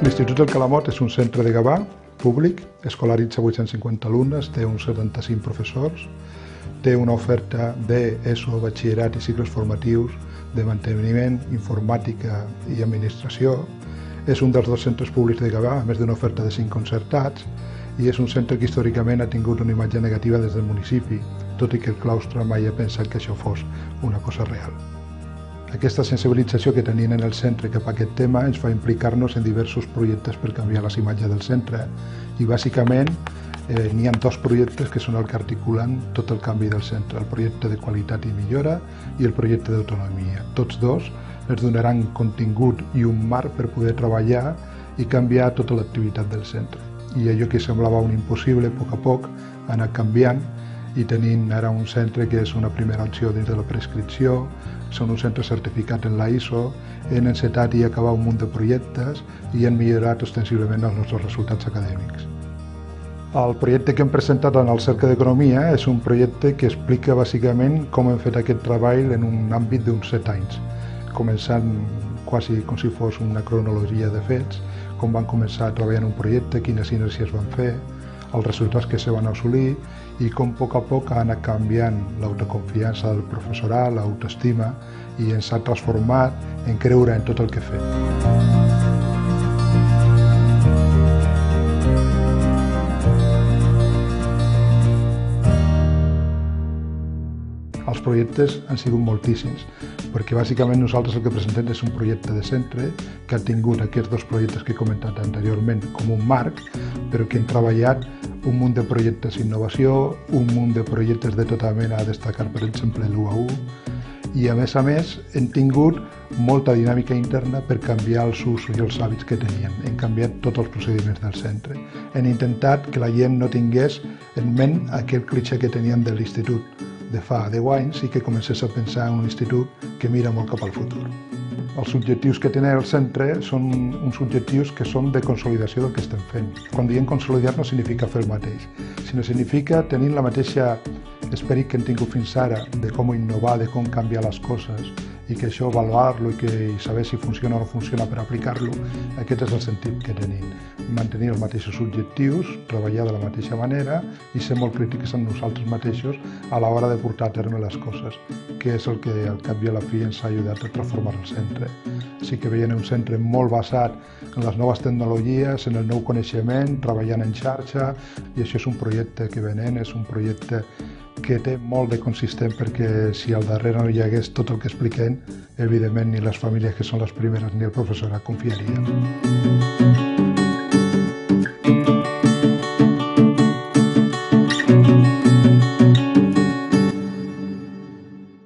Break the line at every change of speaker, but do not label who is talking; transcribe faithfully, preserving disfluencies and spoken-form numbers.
L'Institut del Calamot és un centre de Gavà públic, escolaritza vuit-cents cinquanta alumnes, té uns setanta-cinc professors, té una oferta d'ESO, batxillerat i cicles formatius de manteniment, informàtica i administració. És un dels dos centres públics de Gavà, a més d'una oferta de cinc concertats, i és un centre que històricament ha tingut una imatge negativa des del municipi, tot i que el claustre mai ha pensat que això fos una cosa real. Aquesta sensibilització que tenien en el centre cap a aquest tema ens fa implicar-nos en diversos projectes per canviar les imatges del centre i bàsicament eh, n'hi ha dos projectes que són el que articulen tot el canvi del centre, el projecte de qualitat i millora i el projecte d'autonomia. Tots dos ens donaran contingut i un marc per poder treballar i canviar tota l'activitat del centre. I allò que semblava un impossible, a poc a poc, ha anat canviant i tenim ara un centre que és una primera opció dins de la prescripció, són un centre certificat en la I S O, hem encetat i acabat un munt de projectes i han millorat ostensiblement els nostres resultats acadèmics. El projecte que hem presentat en el Cercle d'Economia és un projecte que explica bàsicament com hem fet aquest treball en un àmbit d'uns set anys, començant quasi com si fos una cronologia de fets, com van començar a treballar en un projecte, quines sinergies van fer, els resultats que se van assolir i com a poc a poc ha anat canviant l'autoconfiança del professorat, l'autoestima i ens ha transformat en creure en tot el que fem. Els projectes han sigut moltíssims, perquè bàsicament nosaltres el que presentem és un projecte de centre que ha tingut aquests dos projectes que he comentat anteriorment com un marc, però que hem treballat un munt de projectes d'innovació, un munt de projectes de tota mena a destacar, per exemple, l'u a u, i a més a més hem tingut molta dinàmica interna per canviar els usos i els hàbits que tenien. Hem canviat tots els procediments del centre. Hem intentat que la gent no tingués en ment aquell clitxé que tenien de l'institut de fa deu anys i que comencés a pensar en un institut que mira molt cap al futur. Els objectius que té el centre són uns objectius que són de consolidació del que estem fent. Quan diem consolidar no significa fer el mateix, sinó significa tenir la mateixa esperit que hem tingut fins ara de com innovar, de com canviar les coses i que això avaluar-lo i que saber si funciona o no funciona per aplicar-lo, aquest és el sentit que tenim. Mantenir els mateixos objectius, treballar de la mateixa manera i ser molt crítics amb nosaltres mateixos a l'hora de portar a terme les coses, que és el que al cap i a la fi ens ha ajudat a transformar el centre. Sí que veiem un centre molt basat en les noves tecnologies, en el nou coneixement, treballant en xarxa, i això és un projecte que venem, és un projecte que té molt de consistent perquè si al darrere no hi hagués tot el que expliquem, evidentment ni les famílies que són les primeres ni el professorat confiarien.